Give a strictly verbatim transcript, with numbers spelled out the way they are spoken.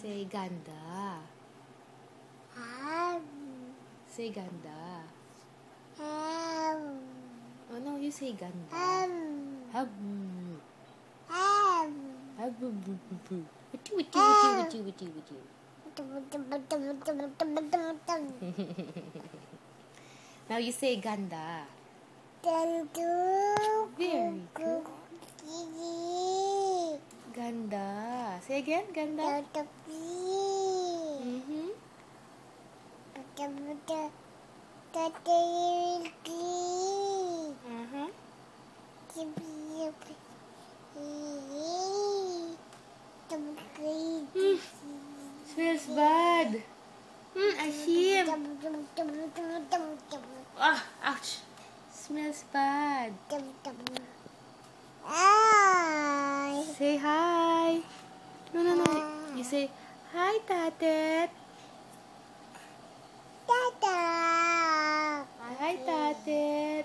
Say ganda. Um, Say ganda. um, Oh no, you say ganda. um, Hub. um. Hub. Witty witty witty witty witty witty. Now you say ganda. Very good. Ganda. Say again, ganda. Mm-hmm. Uh-huh. Mm. Smells bad. Mm, Ashim. Ah, ouch. Smells bad. Say hi. No, no, no. You say, hi, Tatet. Hi, Tatet.